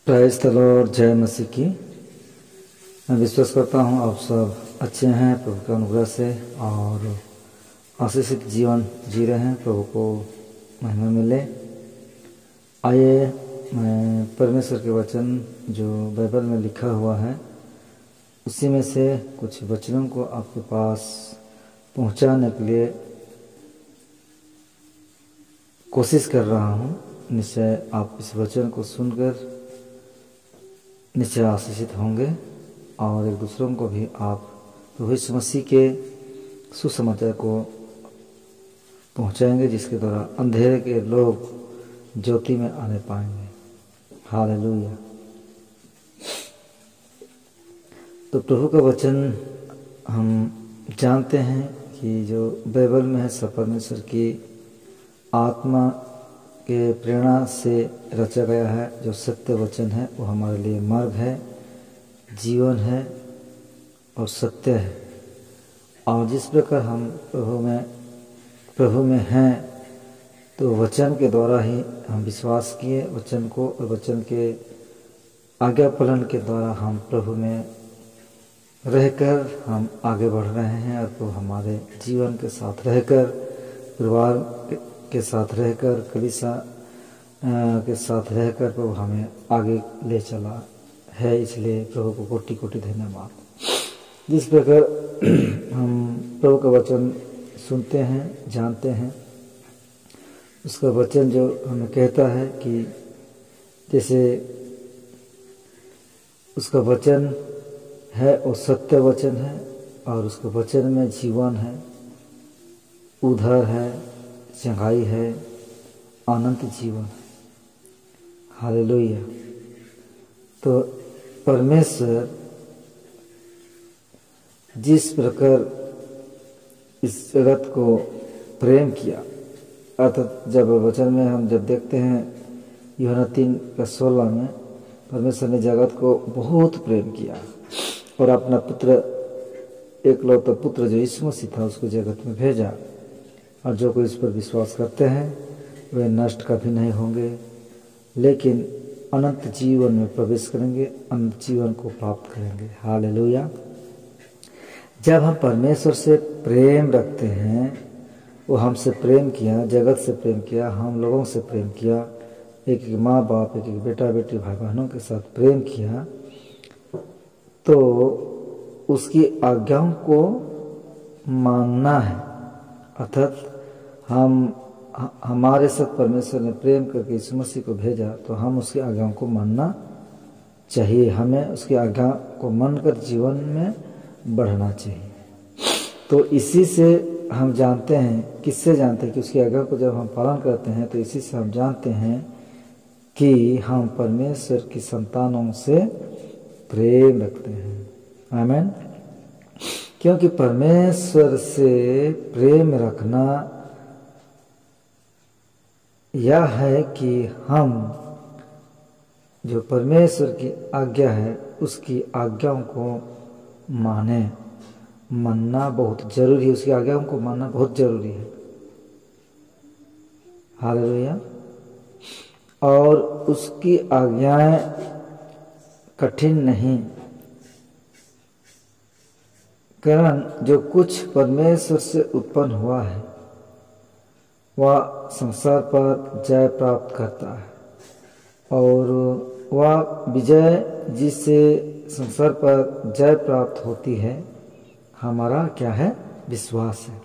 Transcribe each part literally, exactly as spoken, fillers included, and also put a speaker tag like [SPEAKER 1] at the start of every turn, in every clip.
[SPEAKER 1] Prize the Lord, जय मसीह की। मैं विश्वास करता हूँ आप सब अच्छे हैं प्रभु के अनुग्रह से और आशीषित जीवन जी रहे हैं। प्रभु को महिमा मिले। आइए मैं परमेश्वर के वचन जो बाइबल में लिखा हुआ है उसी में से कुछ वचनों को आपके पास पहुंचाने के लिए कोशिश कर रहा हूं। निश्चय आप इस वचन को सुनकर निश्चय आशीषित होंगे और एक दूसरों को भी आप प्रभु यीशु मसीह के सुसमाचार को पहुंचाएंगे, जिसके द्वारा अंधेरे के लोग ज्योति में आने पाएंगे। हालेलुया। तो प्रभु का वचन हम जानते हैं कि जो बाइबल में है सब परमेश्वर की आत्मा के प्रेरणा से रचा गया है। जो सत्य वचन है वो हमारे लिए मार्ग है, जीवन है और सत्य है। और जिस प्रकार हम प्रभु में प्रभु में हैं तो वचन के द्वारा ही हम विश्वास किए वचन को, और वचन के आज्ञा पालन के द्वारा हम प्रभु में रहकर हम आगे बढ़ रहे हैं। और प्रभु हमारे जीवन के साथ रहकर, परिवार के साथ रहकर, कलीसिया के साथ रहकर प्रभु हमें आगे ले चला है। इसलिए प्रभु को कोटि कोटि धन्यवाद। जिस प्रकार हम प्रभु का वचन सुनते हैं, जानते हैं, उसका वचन जो हमें कहता है कि जैसे उसका वचन है वो सत्य वचन है और उसके वचन में जीवन है, उद्धार है, चंगाई है, अनंत जीवन है। हालेलुया। तो परमेश्वर जिस प्रकार इस जगत को प्रेम किया, अर्थात जब वचन में हम जब देखते हैं यूहन्ना तीन का सोलह में, परमेश्वर ने जगत को बहुत प्रेम किया और अपना पुत्र एकलौता पुत्र जो यीशु मसीह था उसको जगत में भेजा। और जो कोई इस पर विश्वास करते हैं वे नष्ट कभी नहीं होंगे लेकिन अनंत जीवन में प्रवेश करेंगे, अनंत जीवन को प्राप्त करेंगे। हालेलुया। जब हम परमेश्वर से प्रेम रखते हैं, वो हमसे प्रेम किया, जगत से प्रेम किया, हम लोगों से प्रेम किया, एक एक माँ बाप, एक एक बेटा बेटी, भाई बहनों के साथ प्रेम किया, तो उसकी आज्ञाओं को मानना है। अर्थात हम हमारे साथ परमेश्वर ने प्रेम करके यीशु मसीह को भेजा तो हम उसकी आज्ञाओं को मानना चाहिए। हमें उसकी आज्ञा को मानकर जीवन में बढ़ना चाहिए। तो इसी से हम जानते हैं, किससे जानते हैं कि उसकी आज्ञा को जब हम पालन करते हैं तो इसी से हम जानते हैं कि हम परमेश्वर की संतानों से प्रेम रखते हैं। आमीन। क्योंकि परमेश्वर से प्रेम रखना यह है कि हम जो परमेश्वर की आज्ञा है उसकी आज्ञाओं को माने। मानना बहुत जरूरी है, उसकी आज्ञाओं को मानना बहुत जरूरी है। हालेलुया। और उसकी आज्ञाएं कठिन नहीं, कारण जो कुछ परमेश्वर से उत्पन्न हुआ है वह संसार पर जय प्राप्त करता है और वह विजय जिससे संसार पर जय प्राप्त होती है हमारा क्या है? विश्वास है।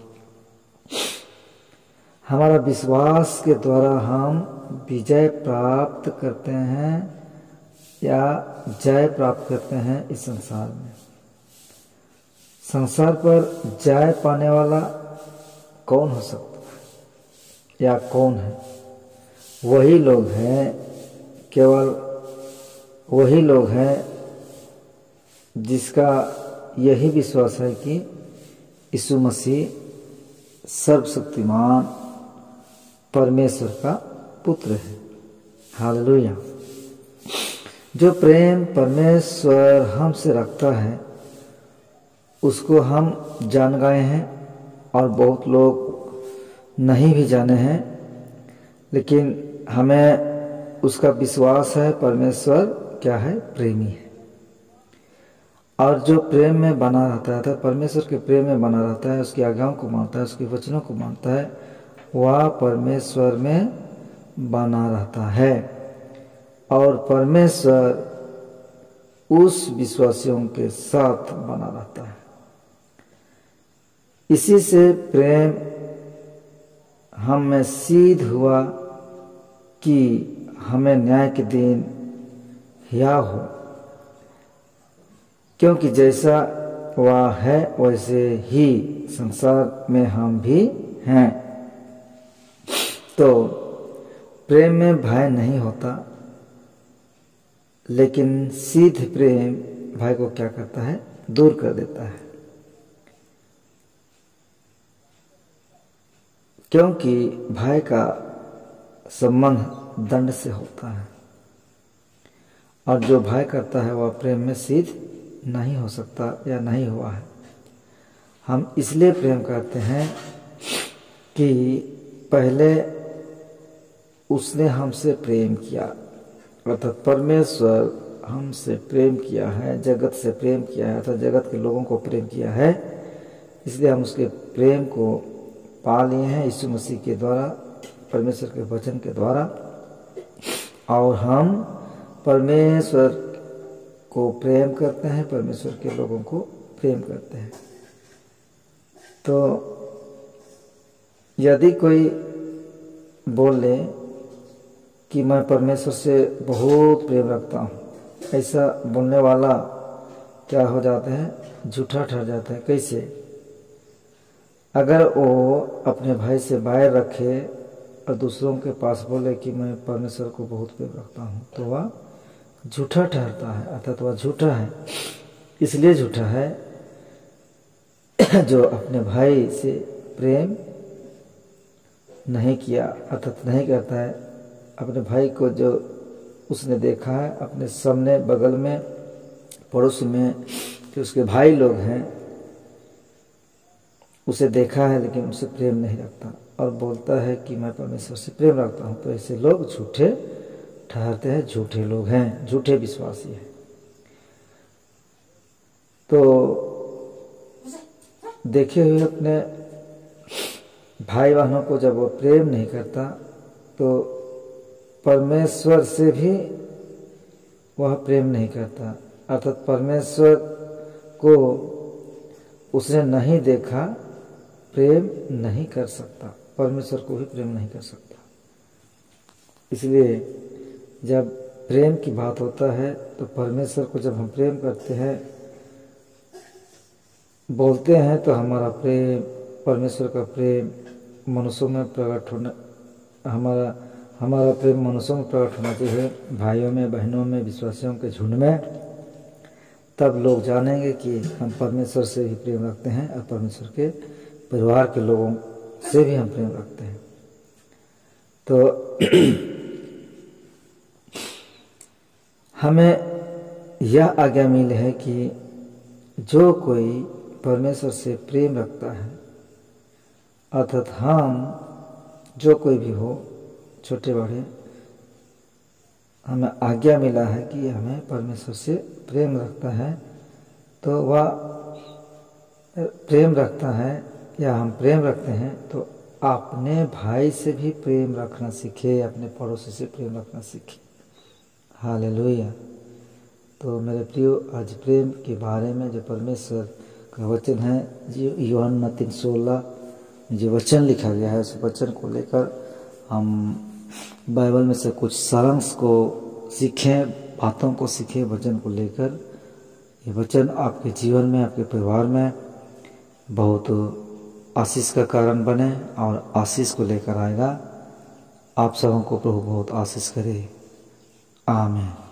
[SPEAKER 1] हमारा विश्वास के द्वारा हम विजय प्राप्त करते हैं या जय प्राप्त करते हैं इस संसार में। संसार पर जय पाने वाला कौन हो सकता है या कौन है? वही लोग हैं, केवल वही लोग हैं जिसका यही विश्वास है कि यीशु मसीह सर्वशक्तिमान परमेश्वर का पुत्र है। हालेलुया। जो प्रेम परमेश्वर हमसे रखता है उसको हम जान गए हैं और बहुत लोग नहीं भी जाने हैं, लेकिन हमें उसका विश्वास है परमेश्वर क्या है? प्रेमी है। और जो प्रेम में बना रहता है, अर्थात परमेश्वर के प्रेम में बना रहता है, उसकी आज्ञाओं को मानता है, उसके वचनों को मानता है, वह परमेश्वर में बना रहता है और परमेश्वर उस विश्वासियों के साथ बना रहता है। इसी से प्रेम हम में सिद्ध हुआ कि हमें न्याय के दिन हिया हो, क्योंकि जैसा वह है वैसे ही संसार में हम भी हैं। तो प्रेम में भय नहीं होता, लेकिन सिद्ध प्रेम भय को क्या करता है? दूर कर देता है, क्योंकि भय का संबंध दंड से होता है और जो भय करता है वह प्रेम में सिद्ध नहीं हो सकता या नहीं हुआ है। हम इसलिए प्रेम करते हैं कि पहले उसने हमसे प्रेम किया, अर्थात परमेश्वर हमसे प्रेम किया है, जगत से प्रेम किया है, अर्थात जगत के लोगों को प्रेम किया है। इसलिए हम उसके प्रेम को पा लिए हैं यीशु मसीह के द्वारा, परमेश्वर के वचन के द्वारा, और हम परमेश्वर को प्रेम करते हैं, परमेश्वर के लोगों को प्रेम करते हैं। तो यदि कोई बोले कि मैं परमेश्वर से बहुत प्रेम रखता हूँ, ऐसा बोलने वाला क्या हो जाता है? झूठा ठहर जाता है। कैसे? अगर वो अपने भाई से बैर रखे और दूसरों के पास बोले कि मैं परमेश्वर को बहुत प्रेम रखता हूँ, तो वह झूठा ठहरता है, अर्थात वह झूठा है। इसलिए झूठा है जो अपने भाई से प्रेम नहीं किया, अर्थात नहीं करता है। अपने भाई को जो उसने देखा है अपने सामने, बगल में, पड़ोस में, कि उसके भाई लोग हैं, उसे देखा है लेकिन उसे प्रेम नहीं रखता और बोलता है कि मैं परमेश्वर से प्रेम रखता हूँ, तो ऐसे लोग झूठे ठहरते हैं, झूठे लोग हैं, झूठे विश्वासी हैं। तो देखे हुए अपने भाई बहनों को जब वो प्रेम नहीं करता, तो परमेश्वर से भी वह प्रेम नहीं करता, अर्थात परमेश्वर को उसने नहीं देखा, प्रेम नहीं कर सकता, परमेश्वर को भी प्रेम नहीं कर सकता। इसलिए जब प्रेम की बात होता है तो परमेश्वर को जब हम प्रेम करते हैं, बोलते हैं, तो हमारा प्रेम, परमेश्वर का प्रेम मनुष्यों में प्रकट होना, हमारा हमारा प्रेम मनुष्यों में प्रकट होना चाहिए, भाइयों में, बहनों में, विश्वासियों के झुंड में। तब लोग जानेंगे कि हम परमेश्वर से भी प्रेम रखते हैं और परमेश्वर के परिवार के लोगों से भी हम प्रेम रखते हैं। तो हमें यह आज्ञा मिली है कि जो कोई परमेश्वर से प्रेम रखता है, अर्थात हम जो कोई भी हो, छोटे बड़े, हमें आज्ञा मिला है कि हमें परमेश्वर से प्रेम रखता है, तो वह प्रेम रखता है या हम प्रेम रखते हैं तो अपने भाई से भी प्रेम रखना सीखे, अपने पड़ोसी से प्रेम रखना सीखे। हालेलुया। तो मेरे प्रियो, आज प्रेम के बारे में जो परमेश्वर का वचन है, जो यूहन्ना तीन सोलह जो वचन लिखा गया है, उस वचन को लेकर हम बाइबल में से कुछ सारांश को सीखें, बातों को सीखें, वचन को लेकर। ये वचन आपके जीवन में, आपके परिवार में बहुत आशीष का कारण बने और आशीष को लेकर आएगा। आप सबों को प्रभु बहुत आशीष करे। आमीन।